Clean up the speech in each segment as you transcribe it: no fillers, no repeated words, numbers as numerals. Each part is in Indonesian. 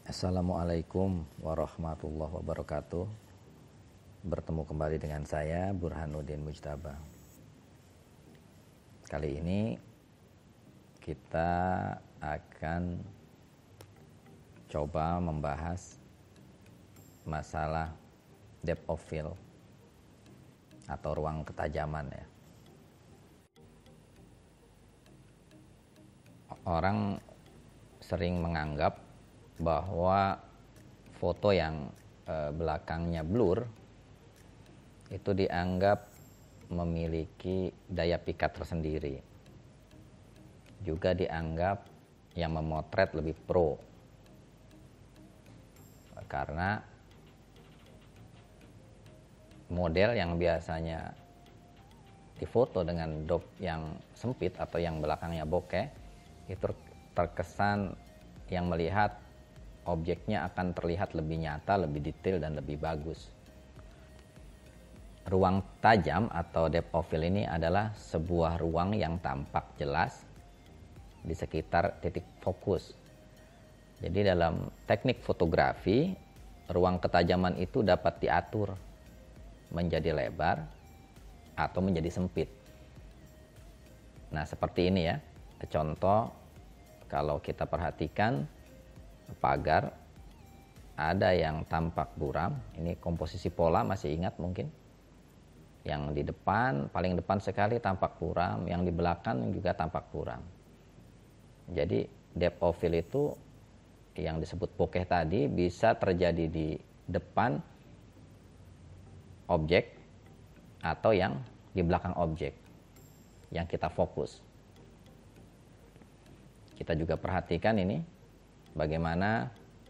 Assalamualaikum warahmatullahi wabarakatuh. Bertemu kembali dengan saya Burhanuddin Mujtaba. Kali ini kita akan coba membahas masalah depth of field atau ruang ketajaman ya. Orang sering menganggap bahwa foto yang belakangnya blur itu dianggap memiliki daya pikat tersendiri. Juga dianggap yang memotret lebih pro. Karena model yang biasanya difoto dengan dop yang sempit atau yang belakangnya bokeh itu terkesan yang melihat objeknya akan terlihat lebih nyata, lebih detail, dan lebih bagus. Ruang tajam atau depth of field ini adalah sebuah ruang yang tampak jelas di sekitar titik fokus. Jadi dalam teknik fotografi, ruang ketajaman itu dapat diatur menjadi lebar atau menjadi sempit. Nah, seperti ini ya. Contoh, kalau kita perhatikan pagar ada yang tampak buram, ini komposisi pola masih ingat mungkin. Yang di depan, paling depan sekali tampak buram, yang di belakang juga tampak buram. Jadi depth of field itu yang disebut bokeh tadi bisa terjadi di depan objek atau yang di belakang objek yang kita fokus. Kita juga perhatikan ini bagaimana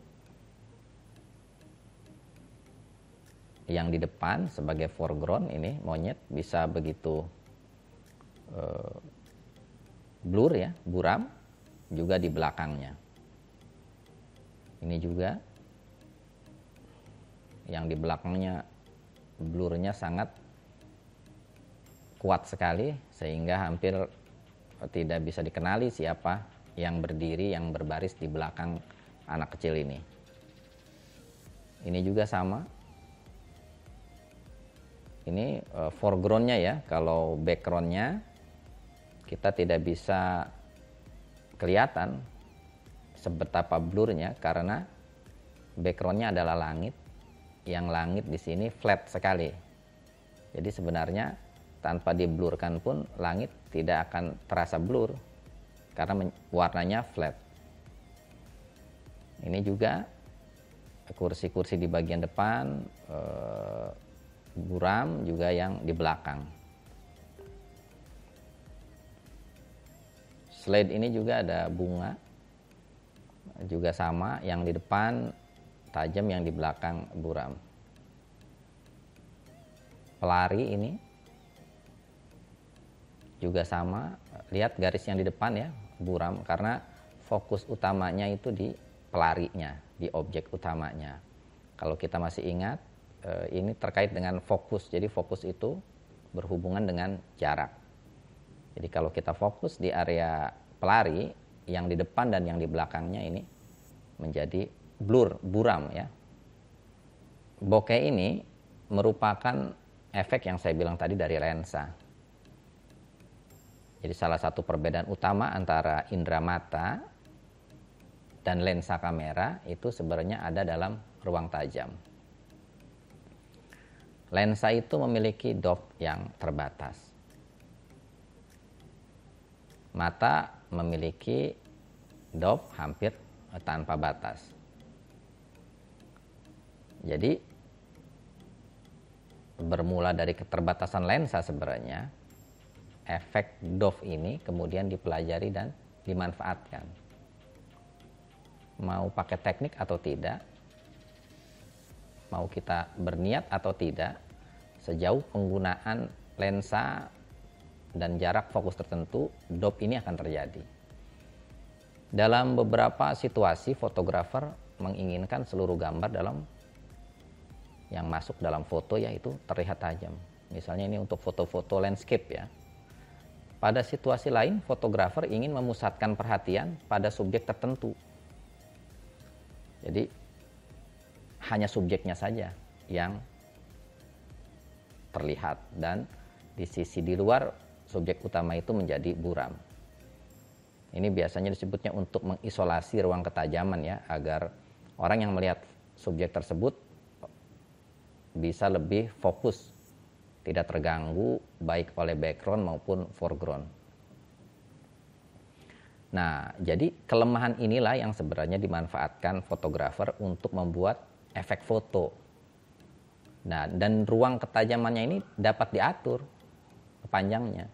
yang di depan sebagai foreground ini monyet bisa begitu blur ya, buram, juga di belakangnya. Ini juga yang di belakangnya blurnya sangat kuat sekali sehingga hampir tidak bisa dikenali siapa yang berdiri, yang berbaris di belakang anak kecil ini. Ini juga sama. Ini foregroundnya ya. Kalau backgroundnya kita tidak bisa kelihatan sebetapa blurnya karena backgroundnya adalah langit. Yang langit di sini flat sekali. Jadi sebenarnya tanpa diblurkan pun langit tidak akan terasa blur karena warnanya flat. Ini juga kursi-kursi di bagian depan buram, juga yang di belakang. Slide ini juga ada bunga, juga sama, yang di depan tajam, yang di belakang buram. Pelari ini juga sama, lihat garis yang di depan ya, buram, karena fokus utamanya itu di pelarinya, di objek utamanya. Kalau kita masih ingat, ini terkait dengan fokus. Jadi fokus itu berhubungan dengan jarak. Jadi kalau kita fokus di area pelari, yang di depan dan yang di belakangnya ini menjadi blur, buram ya. Bokeh ini merupakan efek yang saya bilang tadi dari lensa. Jadi salah satu perbedaan utama antara indera mata dan lensa kamera itu sebenarnya ada dalam ruang tajam. Lensa itu memiliki depth yang terbatas. Mata memiliki depth hampir tanpa batas. Jadi bermula dari keterbatasan lensa sebenarnya, efek depth ini kemudian dipelajari dan dimanfaatkan. Mau pakai teknik atau tidak, mau kita berniat atau tidak, sejauh penggunaan lensa dan jarak fokus tertentu, depth ini akan terjadi. Dalam beberapa situasi, fotografer menginginkan seluruh gambar yang masuk dalam foto yaitu terlihat tajam. Misalnya ini untuk foto-foto landscape ya. Pada situasi lain, fotografer ingin memusatkan perhatian pada subjek tertentu. Jadi hanya subjeknya saja yang terlihat, dan di sisi di luar subjek utama itu menjadi buram. Ini biasanya disebutnya untuk mengisolasi ruang ketajaman ya, agar orang yang melihat subjek tersebut bisa lebih fokus, tidak terganggu baik oleh background maupun foreground. Nah, jadi kelemahan inilah yang sebenarnya dimanfaatkan fotografer untuk membuat efek foto. Nah, dan ruang ketajamannya ini dapat diatur panjangnya.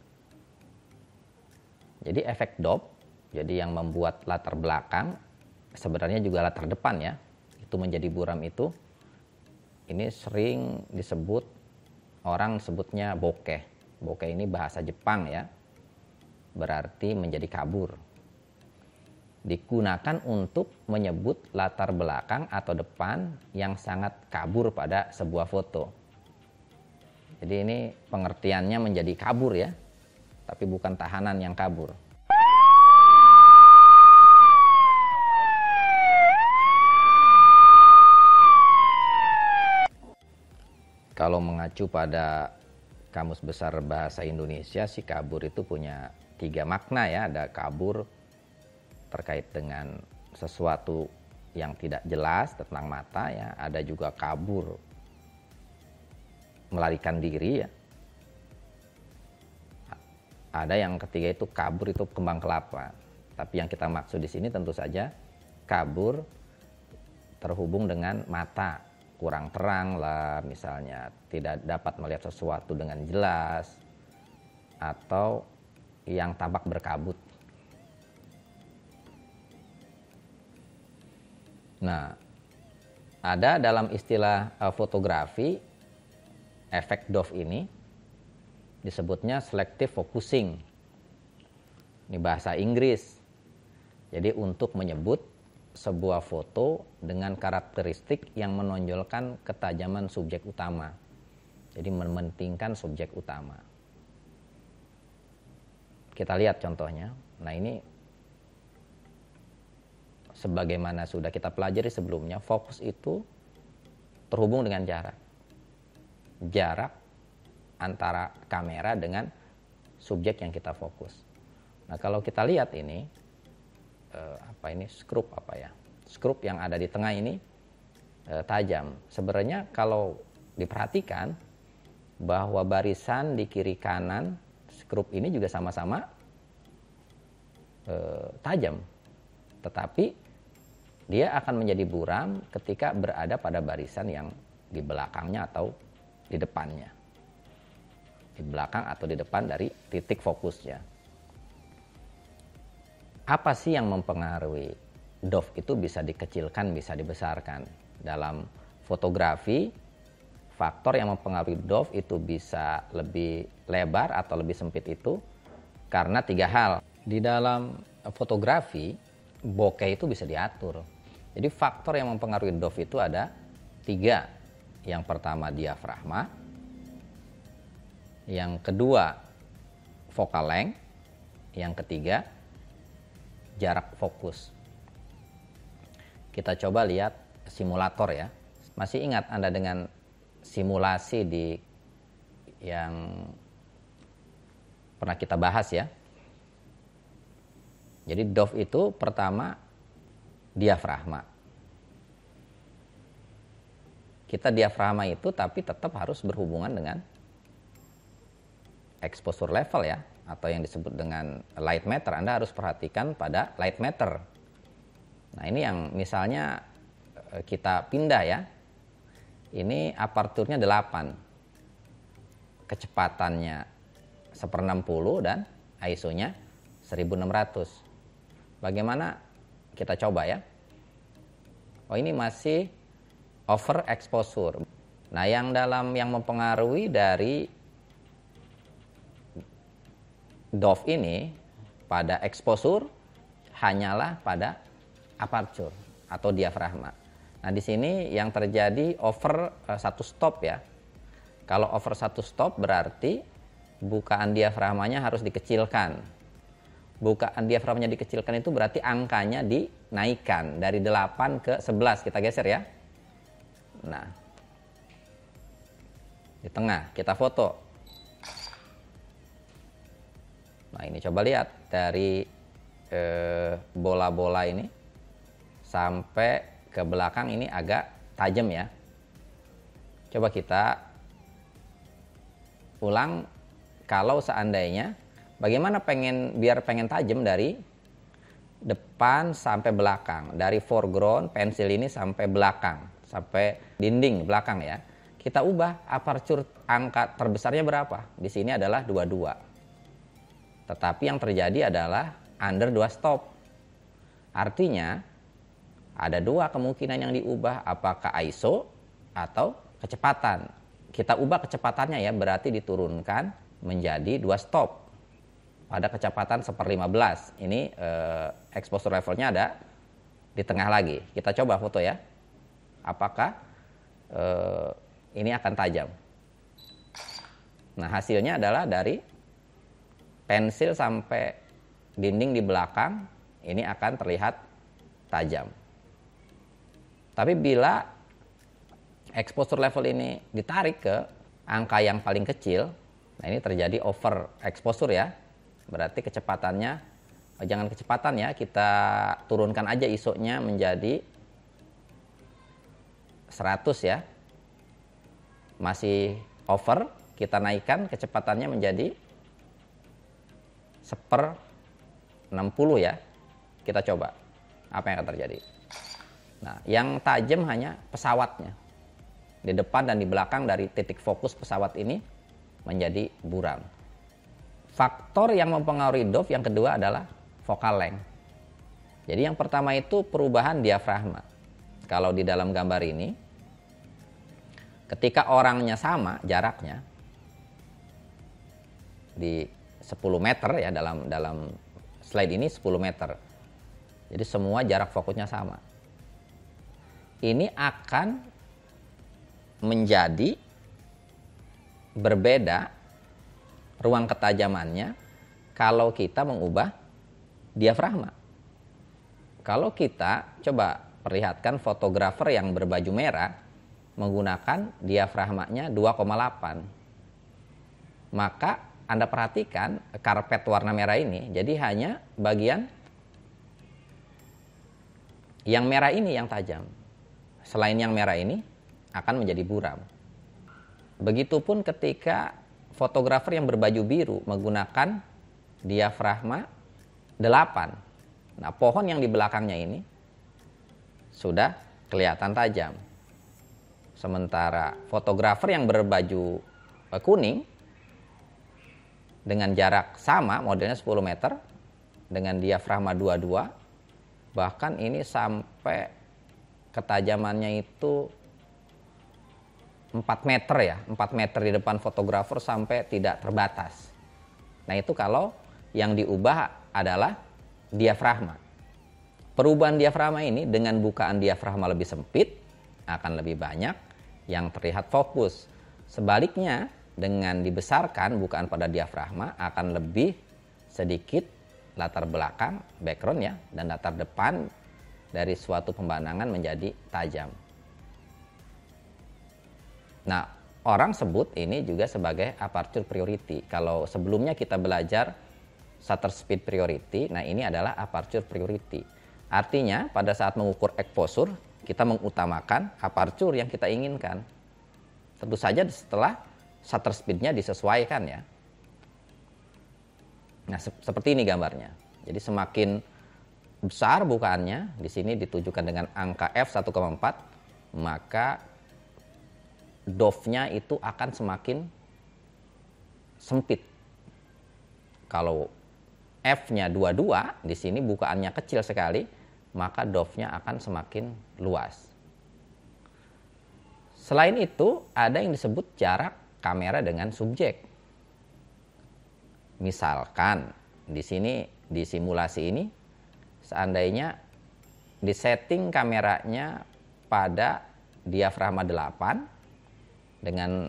Jadi efek dop, jadi yang membuat latar belakang, sebenarnya juga latar depan ya, itu menjadi buram itu, ini sering disebut, orang sebutnya bokeh. Bokeh ini bahasa Jepang ya, berarti menjadi kabur. Digunakan untuk menyebut latar belakang atau depan yang sangat kabur pada sebuah foto. Jadi ini pengertiannya menjadi kabur ya, tapi bukan tahanan yang kabur. Kalau mengacu pada Kamus Besar Bahasa Indonesia sih, kabur itu punya 3 makna ya. Ada kabur terkait dengan sesuatu yang tidak jelas tentang mata ya. Ada juga kabur melarikan diri ya. Ada yang ketiga itu kabur itu kembang kelapa. Tapi yang kita maksud di sini tentu saja kabur terhubung dengan mata, kurang terang lah misalnya, tidak dapat melihat sesuatu dengan jelas, atau yang tampak berkabut. Nah, ada dalam istilah fotografi efek DOF ini disebutnya selective focusing. Ini bahasa Inggris. Jadi untuk menyebut sebuah foto dengan karakteristik yang menonjolkan ketajaman subjek utama. Jadi mementingkan subjek utama. Kita lihat contohnya. Nah, ini sebagaimana sudah kita pelajari sebelumnya, fokus itu terhubung dengan jarak. Jarak antara kamera dengan subjek yang kita fokus. Nah, kalau kita lihat ini skrup yang ada di tengah ini tajam. Sebenarnya kalau diperhatikan bahwa barisan di kiri kanan skrup ini juga sama-sama tajam, tetapi dia akan menjadi buram ketika berada pada barisan yang di belakangnya atau di depannya, di belakang atau di depan dari titik fokusnya. Apa sih yang mempengaruhi DOF itu bisa dikecilkan, bisa dibesarkan? Dalam fotografi, faktor yang mempengaruhi DOF itu bisa lebih lebar atau lebih sempit itu karena 3 hal. Di dalam fotografi, bokeh itu bisa diatur. Jadi faktor yang mempengaruhi DOF itu ada 3. Yang pertama diafragma, yang kedua focal length, yang ketiga jarak fokus. Kita coba lihat simulator ya. Masih ingat Anda dengan simulasi yang pernah kita bahas ya? Jadi DOF itu pertama diafragma. Kita diafragma itu tapi tetap harus berhubungan dengan exposure level ya, atau yang disebut dengan light meter. Anda harus perhatikan pada light meter. Nah, ini yang misalnya kita pindah ya. Ini aperturnya 8. Kecepatannya 1/60 dan ISO-nya 1600. Bagaimana kita coba ya? Oh, ini masih over exposure. Nah, yang mempengaruhi dari DOF ini pada exposure hanyalah pada aperture atau diafragma. Nah, di sini yang terjadi over 1 stop ya. Kalau over 1 stop berarti bukaan diafragmanya harus dikecilkan. bukaan diafragmanya dikecilkan itu berarti angkanya dinaikkan dari 8 ke 11. Kita geser ya. Nah, di tengah kita foto. Nah, ini coba lihat dari bola-bola ini sampai ke belakang ini agak tajam ya. Coba kita ulang kalau seandainya bagaimana biar pengen tajam dari depan sampai belakang, dari foreground pensil ini sampai belakang, sampai dinding belakang ya. Kita ubah aperture angka terbesarnya berapa? Di sini adalah 22. Tetapi yang terjadi adalah under 2 stop. Artinya ada 2 kemungkinan yang diubah, apakah ISO atau kecepatan. Kita ubah kecepatannya ya, berarti diturunkan menjadi 2 stop pada kecepatan 1/15. Ini exposure levelnya ada di tengah lagi. Kita coba foto ya. Apakah ini akan tajam? Nah, hasilnya adalah dari pensil sampai dinding di belakang ini akan terlihat tajam. Tapi bila exposure level ini ditarik ke angka yang paling kecil, nah ini terjadi over exposure ya. Berarti kecepatannya, jangan kecepatan ya, kita turunkan aja ISO-nya menjadi 100 ya. Masih over, kita naikkan kecepatannya menjadi 1/60 ya. Kita coba apa yang akan terjadi. Nah, yang tajam hanya pesawatnya. Di depan dan di belakang dari titik fokus pesawat ini menjadi buram. Faktor yang mempengaruhi DOF yang kedua adalah focal length. Jadi yang pertama itu perubahan diafragma. Kalau di dalam gambar ini, ketika orangnya sama jaraknya di 10 meter ya, dalam slide ini 10 meter. Jadi semua jarak fokusnya sama. Ini akan menjadi berbeda ruang ketajamannya kalau kita mengubah diafragma. Kalau kita coba perlihatkan fotografer yang berbaju merah menggunakan diafragmanya 2,8. Maka Anda perhatikan karpet warna merah ini, jadi hanya bagian yang merah ini yang tajam. Selain yang merah ini akan menjadi buram. Begitupun ketika fotografer yang berbaju biru menggunakan diafragma 8. Nah, pohon yang di belakangnya ini sudah kelihatan tajam. Sementara fotografer yang berbaju kuning dengan jarak sama, modelnya 10 meter, dengan diafragma 22, bahkan ini sampai ketajamannya itu 4 meter ya, 4 meter di depan fotografer sampai tidak terbatas. Nah, itu kalau yang diubah adalah diafragma. Perubahan diafragma ini dengan bukaan diafragma lebih sempit akan lebih banyak yang terlihat fokus. Sebaliknya, dengan dibesarkan bukaan pada diafragma akan lebih sedikit latar belakang, background ya, dan latar depan dari suatu pemandangan menjadi tajam. Nah, orang sebut ini juga sebagai aperture priority. Kalau sebelumnya kita belajar shutter speed priority, nah ini adalah aperture priority. Artinya pada saat mengukur exposure, kita mengutamakan aperture yang kita inginkan. Tentu saja setelah shutter speednya disesuaikan ya. Nah, seperti ini gambarnya. Jadi semakin besar bukaannya, di sini ditujukan dengan angka f1,4, maka DOF-nya itu akan semakin sempit. Kalau F-nya 22, di sini bukaannya kecil sekali, maka DOF-nya akan semakin luas. Selain itu, ada yang disebut jarak kamera dengan subjek. Misalkan di sini di simulasi ini seandainya disetting kameranya pada diafragma 8 dengan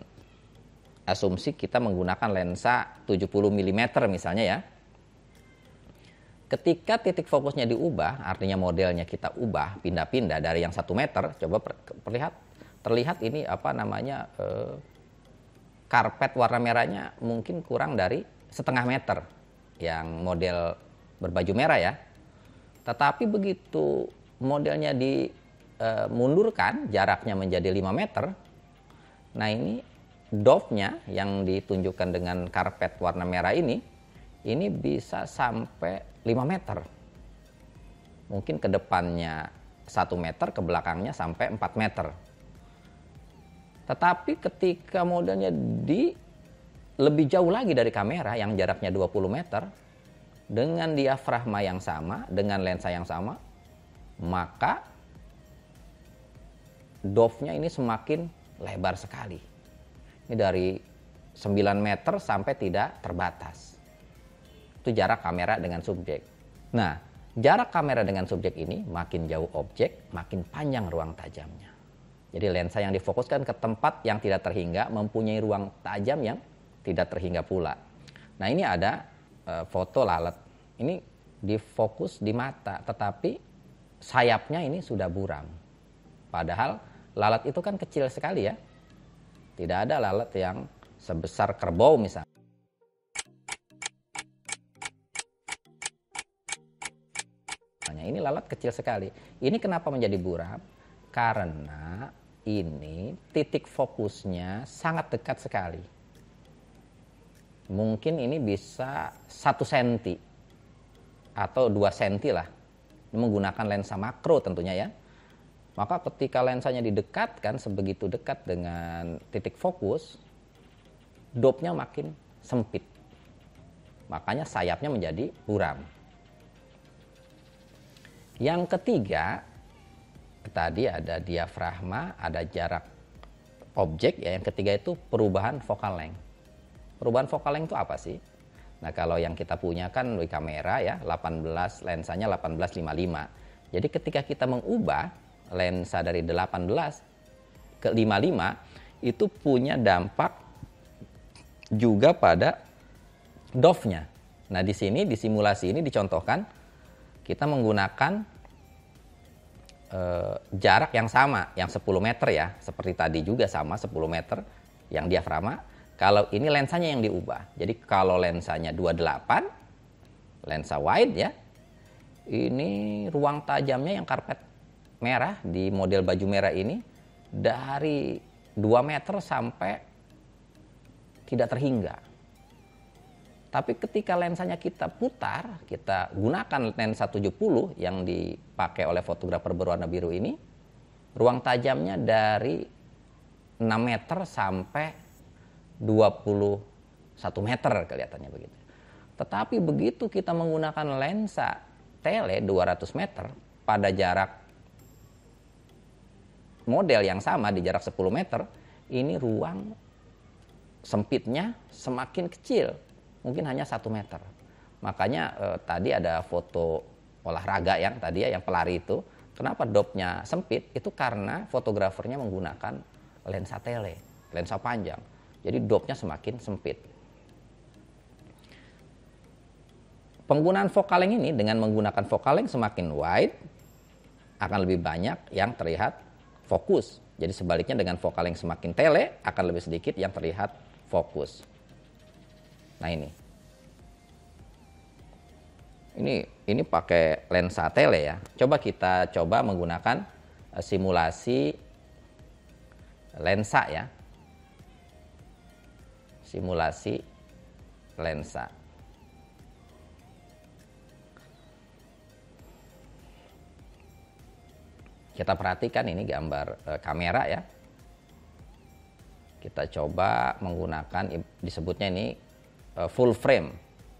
asumsi kita menggunakan lensa 70 mm misalnya ya. Ketika titik fokusnya diubah, artinya modelnya kita ubah, pindah-pindah dari yang 1 meter, coba terlihat ini apa namanya, karpet warna merahnya mungkin kurang dari 0,5 meter yang model berbaju merah ya. Tetapi begitu modelnya dimundurkan, jaraknya menjadi 5 meter, nah ini dove-nya yang ditunjukkan dengan karpet warna merah ini bisa sampai 5 meter. Mungkin ke depannya 1 meter, ke belakangnya sampai 4 meter. Tetapi ketika modelnya lebih jauh lagi dari kamera yang jaraknya 20 meter, dengan diafragma yang sama, dengan lensa yang sama, maka dove-nya ini semakin lebar sekali. Ini dari 9 meter sampai tidak terbatas. Itu jarak kamera dengan subjek. Nah, jarak kamera dengan subjek ini makin jauh objek, makin panjang ruang tajamnya. Jadi lensa yang difokuskan ke tempat yang tidak terhingga mempunyai ruang tajam yang tidak terhingga pula. Nah, ini ada foto lalat. Ini difokus di mata, tetapi sayapnya ini sudah buram. Padahal lalat itu kan kecil sekali ya. Tidak ada lalat yang sebesar kerbau misalnya. Ini lalat kecil sekali. Ini kenapa menjadi buram? Karena ini titik fokusnya sangat dekat sekali. Mungkin ini bisa 1 cm atau 2 cm lah. Menggunakan lensa makro tentunya ya. Maka ketika lensanya didekatkan sebegitu dekat dengan titik fokus, dove-nya makin sempit. Makanya sayapnya menjadi buram. Yang ketiga, tadi ada diafragma, ada jarak objek ya. Yang ketiga itu perubahan focal length. Perubahan focal length itu apa sih? Nah, kalau yang kita punya kan di kamera ya, 18 lensanya 18-55. Jadi ketika kita mengubah lensa dari 18 ke 55 itu punya dampak juga pada dove-nya. Nah, di sini di simulasi ini dicontohkan kita menggunakan jarak yang sama, yang 10 meter ya, seperti tadi juga sama 10 meter yang diafragma. Kalau ini lensanya yang diubah. Jadi kalau lensanya 28, lensa wide ya, ini ruang tajamnya yang karpet merah di model baju merah ini dari 2 meter sampai tidak terhingga. Tapi ketika lensanya kita putar, kita gunakan lensa 70 yang dipakai oleh fotografer berwarna biru ini, ruang tajamnya dari 6 meter sampai 21 meter kelihatannya begitu. Tetapi begitu kita menggunakan lensa tele 200 meter pada jarak model yang sama di jarak 10 meter, ini ruang sempitnya semakin kecil. Mungkin hanya 1 meter. Makanya tadi ada foto olahraga yang tadi ya, yang pelari itu. Kenapa dove-nya sempit? Itu karena fotografernya menggunakan lensa tele, lensa panjang. Jadi dove-nya semakin sempit. Penggunaan focal length ini dengan menggunakan focal length semakin wide akan lebih banyak yang terlihat fokus. Jadi sebaliknya dengan focal length semakin tele akan lebih sedikit yang terlihat fokus. Nah ini pakai lensa tele ya. Coba menggunakan simulasi lensa ya. Simulasi lensa. Kita perhatikan ini gambar kamera ya. Kita coba menggunakan, disebutnya ini full frame.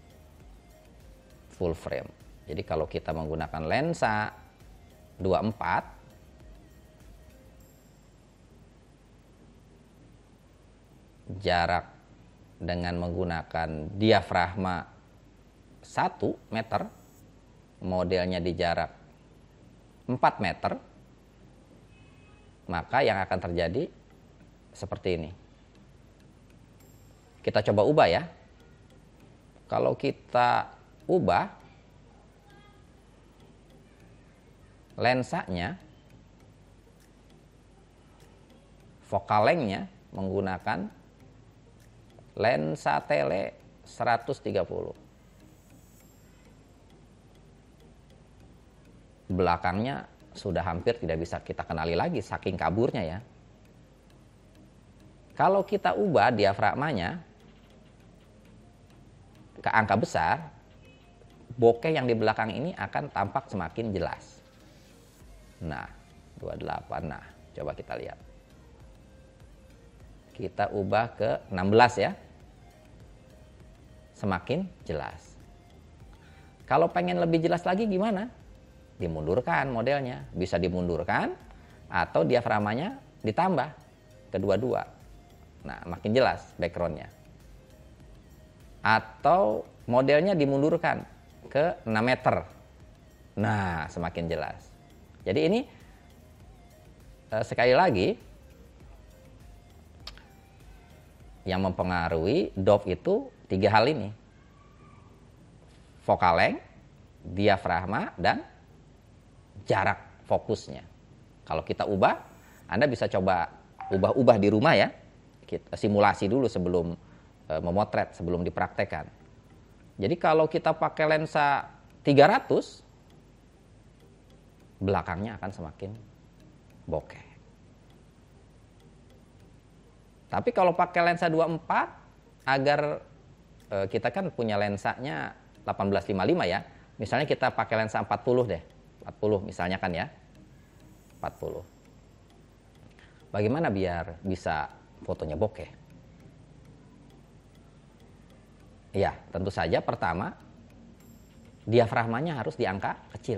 Full frame. Jadi kalau kita menggunakan lensa 24, jarak dengan menggunakan diafragma 1 meter, modelnya di jarak 4 meter, maka yang akan terjadi seperti ini. Kita coba ubah ya. Kalau kita ubah lensanya, focal length-nya menggunakan lensa tele 130. Belakangnya sudah hampir tidak bisa kita kenali lagi saking kaburnya ya. Kalau kita ubah diafragmanya ke angka besar, bokeh yang di belakang ini akan tampak semakin jelas. Nah, 28. Nah, coba kita lihat. Kita ubah ke 16 ya. Semakin jelas. Kalau pengen lebih jelas lagi gimana? Dimundurkan modelnya. Bisa dimundurkan atau diafragmanya ditambah kedua-dua. Nah, makin jelas backgroundnya. Atau modelnya dimundurkan ke 6 meter. Nah, semakin jelas. Jadi ini sekali lagi yang mempengaruhi dop itu 3 hal ini. Focal length, diafragma, dan jarak fokusnya. Kalau kita ubah, Anda bisa coba ubah-ubah di rumah ya. Kita simulasi dulu sebelum memotret, sebelum dipraktekkan. Jadi kalau kita pakai lensa 300, belakangnya akan semakin bokeh. Tapi kalau pakai lensa 24, agar kita kan punya lensanya 1855 ya. Misalnya kita pakai lensa 40 deh. 40 misalnya kan ya. 40. Bagaimana biar bisa fotonya bokeh? Ya, tentu saja pertama diafragmanya harus di angka kecil.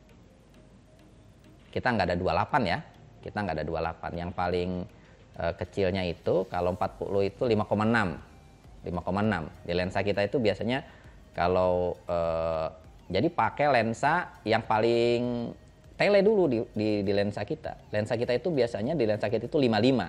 Kita nggak ada 28 ya. Kita nggak ada 28. Yang paling kecilnya itu kalau 40 itu 5,6. 5,6. Di lensa kita itu biasanya kalau jadi pakai lensa yang paling tele dulu di lensa kita. Lensa kita itu biasanya di lensa kita itu 55.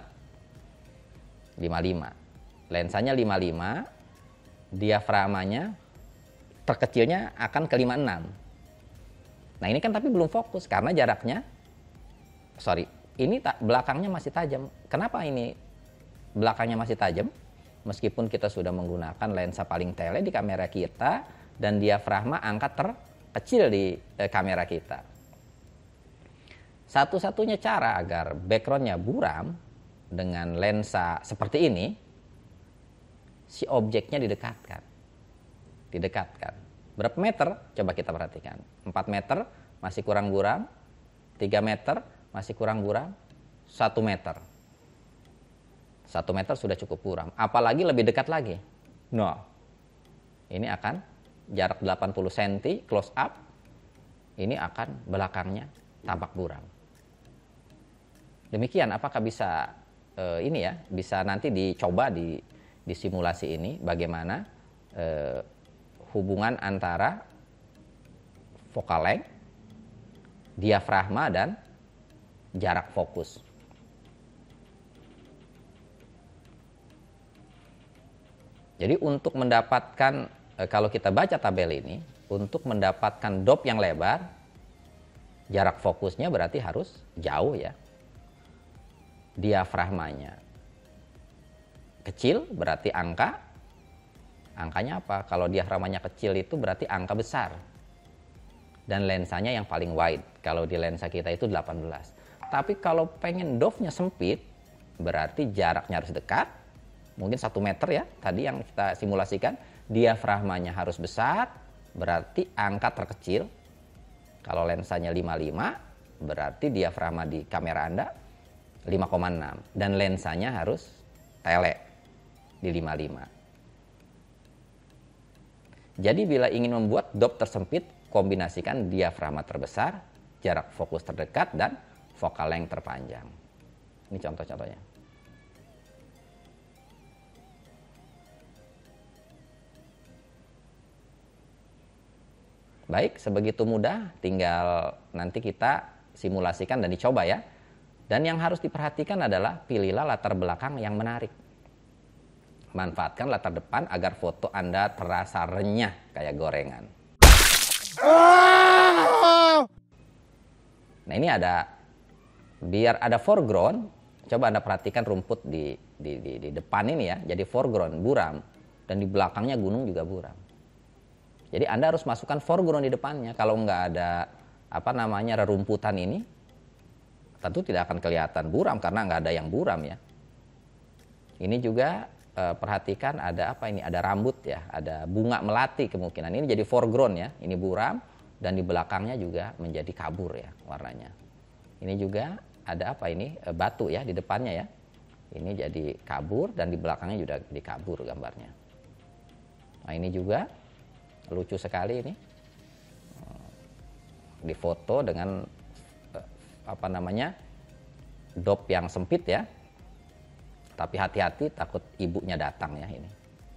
55. Lensanya 55, diafragmanya terkecilnya akan ke 56. Nah, ini kan tapi belum fokus karena jaraknya ini belakangnya masih tajam. Kenapa ini belakangnya masih tajam? Meskipun kita sudah menggunakan lensa paling tele di kamera kita dan diafragma angka terkecil di kamera kita. Satu-satunya cara agar backgroundnya buram dengan lensa seperti ini, si objeknya didekatkan. Berapa meter? Coba kita perhatikan. 4 meter masih kurang buram. 3 meter masih kurang buram. 1 meter. 1 meter sudah cukup buram. Apalagi lebih dekat lagi. No. Ini akan jarak 80 cm close up. Ini akan belakangnya tampak buram. Demikian, apakah bisa bisa nanti dicoba di simulasi ini bagaimana hubungan antara focal length, diafragma, dan jarak fokus. Jadi untuk mendapatkan, kalau kita baca tabel ini, untuk mendapatkan dop yang lebar, jarak fokusnya berarti harus jauh ya. Diafragmanya kecil berarti angkanya apa? Kalau diafragmanya kecil itu berarti angka besar. Dan lensanya yang paling wide. Kalau di lensa kita itu 18. Tapi kalau pengen dopnya sempit, berarti jaraknya harus dekat. Mungkin 1 meter ya, tadi yang kita simulasikan. Diafragmanya harus besar, berarti angka terkecil. Kalau lensanya 55, berarti diafragma di kamera Anda 5,6. Dan lensanya harus tele di 55. Jadi bila ingin membuat dop tersempit, kombinasikan diafragma terbesar, jarak fokus terdekat, dan focal length terpanjang. Ini contoh-contohnya. Baik, sebegitu mudah, tinggal nanti kita simulasikan dan dicoba ya. Dan yang harus diperhatikan adalah pilihlah latar belakang yang menarik. Manfaatkan latar depan agar foto Anda terasa renyah kayak gorengan. Nah ini ada, biar ada foreground, coba Anda perhatikan rumput di depan ini ya, jadi foreground buram, dan di belakangnya gunung juga buram. Jadi Anda harus masukkan foreground di depannya. Kalau nggak ada rerumputan ini, tentu tidak akan kelihatan buram karena nggak ada yang buram ya. Ini juga perhatikan ada apa ini? Ada rambut ya, ada bunga melati kemungkinan. Ini jadi foreground ya, ini buram dan di belakangnya juga menjadi kabur ya warnanya. Ini juga ada apa ini? Batu ya di depannya ya. Ini jadi kabur dan di belakangnya juga jadi kabur gambarnya. Nah ini juga lucu sekali ini. Di foto dengan dop yang sempit ya. Tapi hati-hati takut ibunya datang ya ini.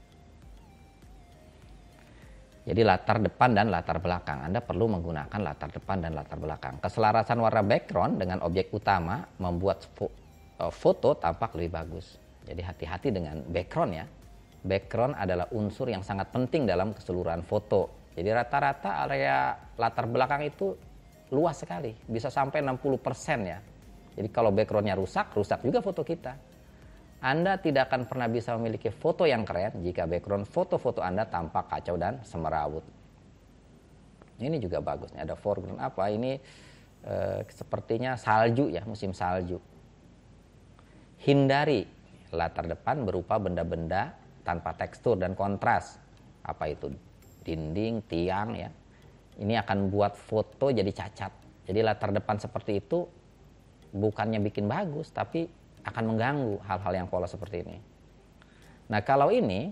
Jadi latar depan dan latar belakang. Anda perlu menggunakan latar depan dan latar belakang. Keselarasan warna background dengan objek utama membuat foto tampak lebih bagus. Jadi hati-hati dengan background ya. Background adalah unsur yang sangat penting dalam keseluruhan foto. Jadi rata-rata area latar belakang itu luas sekali. Bisa sampai 60% ya. Jadi kalau backgroundnya rusak juga foto kita. Anda tidak akan pernah bisa memiliki foto yang keren jika background foto-foto Anda tampak kacau dan semerawut. Ini juga bagus. Ada foreground apa? Ini sepertinya salju ya, musim salju. Hindari latar depan berupa benda-benda tanpa tekstur dan kontras. Apa itu? Dinding, tiang ya. Ini akan buat foto jadi cacat. Jadi latar depan seperti itu bukannya bikin bagus, tapi akan mengganggu hal-hal yang pola seperti ini. Nah kalau ini,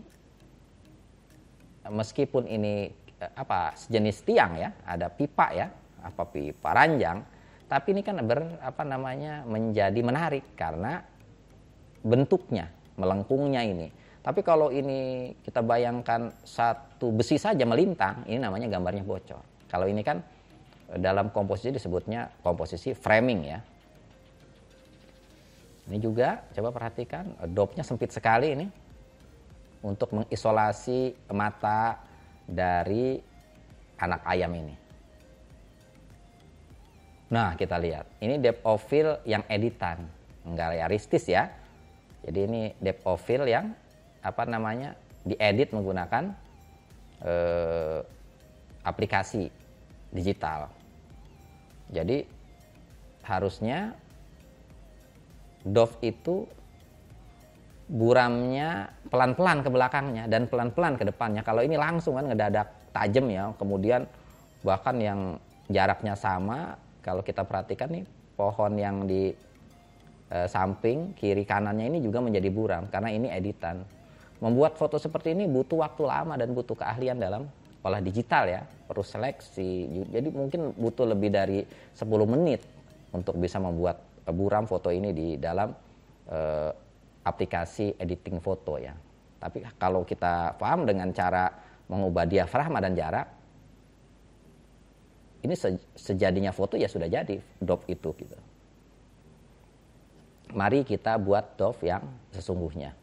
meskipun ini sejenis tiang ya, ada pipa ya, pipa ranjang, tapi ini kan menjadi menarik karena bentuknya, melengkungnya ini. Tapi kalau ini kita bayangkan satu besi saja melintang, ini namanya gambarnya bocor. Kalau ini kan dalam komposisi disebutnya komposisi framing ya. Ini juga coba perhatikan dopnya sempit sekali ini untuk mengisolasi mata dari anak ayam ini. Nah kita lihat ini depth of field yang editan, enggak realistis ya. Jadi ini depth of field yang diedit menggunakan aplikasi digital. Jadi harusnya dove itu buramnya pelan-pelan ke belakangnya dan pelan-pelan ke depannya. Kalau ini langsung kan ngedadak tajam ya. Kemudian bahkan yang jaraknya sama, kalau kita perhatikan nih pohon yang di samping kiri kanannya ini juga menjadi buram karena ini editan. Membuat foto seperti ini butuh waktu lama dan butuh keahlian dalam olah digital ya. Perlu seleksi. Jadi mungkin butuh lebih dari 10 menit untuk bisa membuat buram foto ini di dalam aplikasi editing foto ya. Tapi kalau kita paham dengan cara mengubah diafragma dan jarak, ini sejadinya foto ya sudah jadi dove itu gitu. Mari kita buat dove yang sesungguhnya.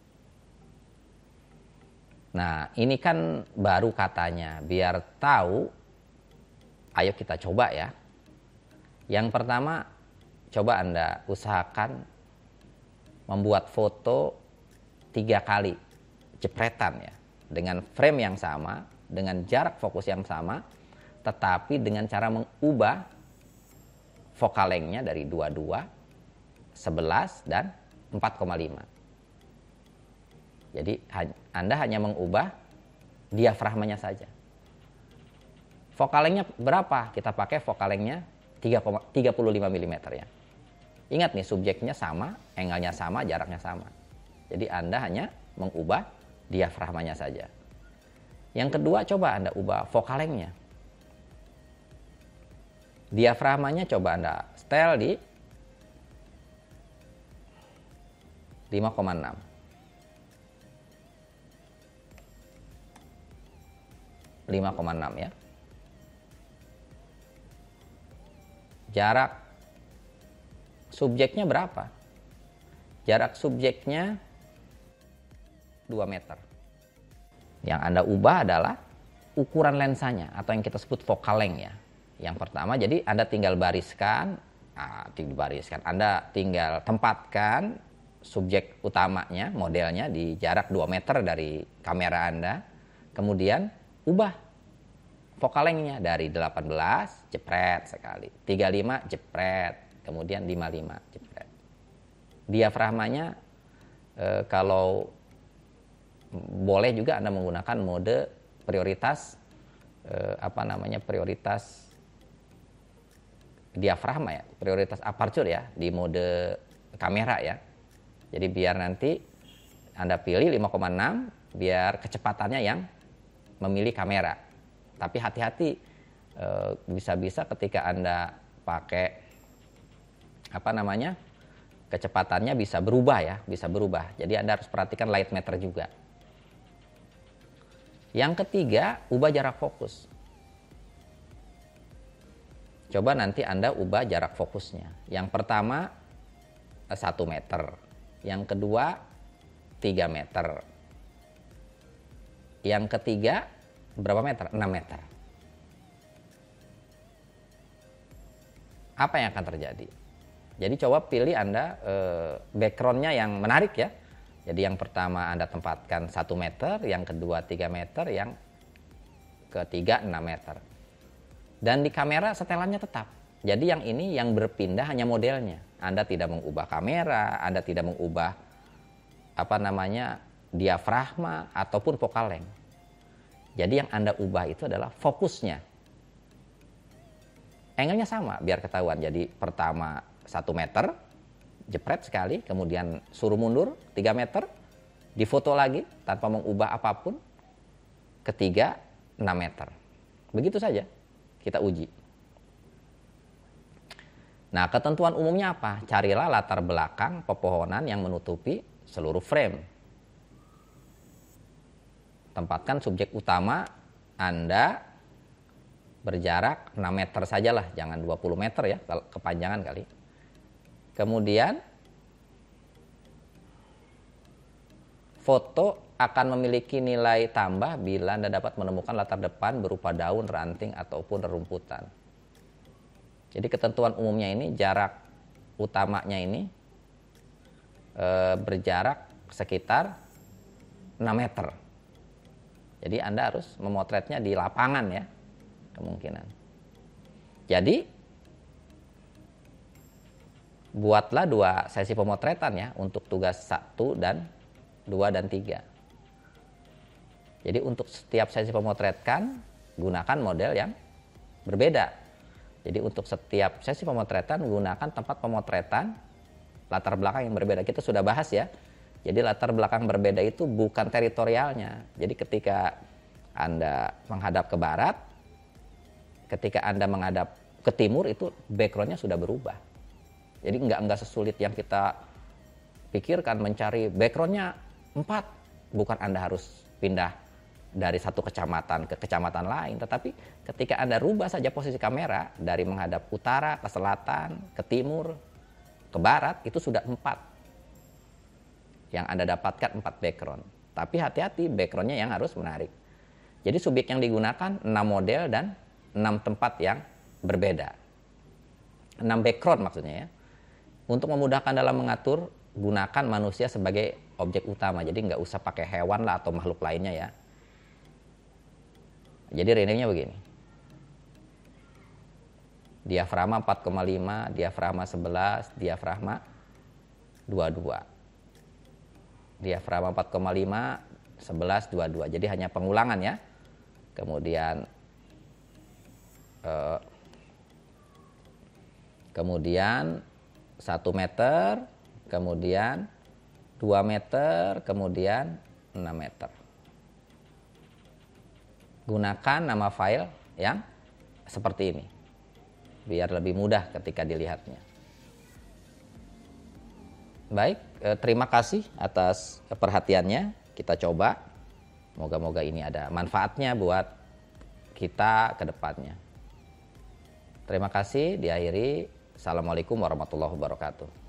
Nah ini kan baru katanya, biar tahu ayo kita coba ya. Yang pertama, coba Anda usahakan membuat foto 3 kali jepretan ya, dengan frame yang sama, dengan jarak fokus yang sama, tetapi dengan cara mengubah focal length-nya dari 22, 11 dan 4,5. Jadi Anda hanya mengubah diafragmanya saja. Focal length-nya berapa? Kita pakai focal length-nya 35 mm ya. Ingat nih, subjeknya sama, angle-nya sama, jaraknya sama. Jadi Anda hanya mengubah diafragmanya saja. Yang kedua, coba Anda ubah focal length-nya. Diafragmanya coba Anda setel di 5,6. Ya. Jarak subjeknya berapa? Jarak subjeknya 2 meter. Yang Anda ubah adalah ukuran lensanya atau yang kita sebut focal length ya. Yang pertama, jadi Anda tinggal bariskan, Anda tinggal tempatkan subjek utamanya, modelnya di jarak 2 meter dari kamera Anda. Kemudian ubah focal length-nya dari 18, jepret sekali. 35, jepret. Kemudian 55, jepret. Diafragmanya kalau boleh juga Anda menggunakan mode prioritas prioritas diafragma ya, prioritas aperture ya, di mode kamera ya. Jadi biar nanti Anda pilih 5,6 biar kecepatannya yang memilih kamera. Tapi hati-hati, bisa-bisa ketika Anda pakai kecepatannya bisa berubah ya, bisa berubah. Jadi Anda harus perhatikan light meter juga. Yang ketiga, ubah jarak fokus. Coba nanti Anda ubah jarak fokusnya. Yang pertama 1 meter. Yang kedua 3 meter. Yang ketiga berapa meter? 6 meter. Apa yang akan terjadi? Jadi coba pilih Anda background-nya yang menarik ya. Jadi yang pertama Anda tempatkan 1 meter, yang kedua 3 meter, yang ketiga 6 meter. Dan di kamera setelannya tetap. Jadi yang ini yang berpindah hanya modelnya. Anda tidak mengubah kamera, Anda tidak mengubah diafragma ataupun focal length. Jadi yang Anda ubah itu adalah fokusnya. Angle-nya sama biar ketahuan. Jadi pertama 1 meter, jepret sekali, kemudian suruh mundur 3 meter, difoto lagi tanpa mengubah apapun, ketiga 6 meter. Begitu saja kita uji. Nah, ketentuan umumnya apa? Carilah latar belakang pepohonan yang menutupi seluruh frame. Tempatkan subjek utama Anda berjarak 6 meter sajalah, jangan 20 meter ya, kepanjangan kali. Kemudian foto akan memiliki nilai tambah bila Anda dapat menemukan latar depan berupa daun, ranting, ataupun rerumputan. Jadi ketentuan umumnya ini jarak utamanya ini berjarak sekitar 6 meter. Jadi Anda harus memotretnya di lapangan ya, kemungkinan. Jadi buatlah 2 sesi pemotretan ya untuk tugas 1 dan 2 dan 3. Jadi untuk setiap sesi pemotretan gunakan model yang berbeda. Jadi untuk setiap sesi pemotretan gunakan tempat pemotretan latar belakang yang berbeda. Kita sudah bahas ya. Jadi latar belakang berbeda itu bukan teritorialnya. Jadi ketika Anda menghadap ke barat, ketika Anda menghadap ke timur itu backgroundnya sudah berubah. Jadi nggak sesulit yang kita pikirkan mencari backgroundnya 4. Bukan Anda harus pindah dari satu kecamatan ke kecamatan lain. Tetapi ketika Anda rubah saja posisi kamera dari menghadap utara ke selatan, ke timur, ke barat, itu sudah 4. Yang Anda dapatkan 4 background. Tapi hati-hati backgroundnya yang harus menarik. Jadi subjek yang digunakan 6 model dan 6 tempat yang berbeda. 6 background maksudnya ya. Untuk memudahkan dalam mengatur, gunakan manusia sebagai objek utama. Jadi nggak usah pakai hewan lah atau makhluk lainnya ya. Jadi readingnya begini. Diafragma 4,5, diafragma 11, diafragma 22. Diafragma 4,5, 11, 22. Jadi hanya pengulangan ya. Kemudian kemudian 1 meter, kemudian 2 meter, kemudian 6 meter. Gunakan nama file yang seperti ini, biar lebih mudah ketika dilihatnya. Baik, terima kasih atas perhatiannya. Kita coba, moga-moga ini ada manfaatnya buat kita ke depannya. Terima kasih, diakhiri. Assalamualaikum warahmatullahi wabarakatuh.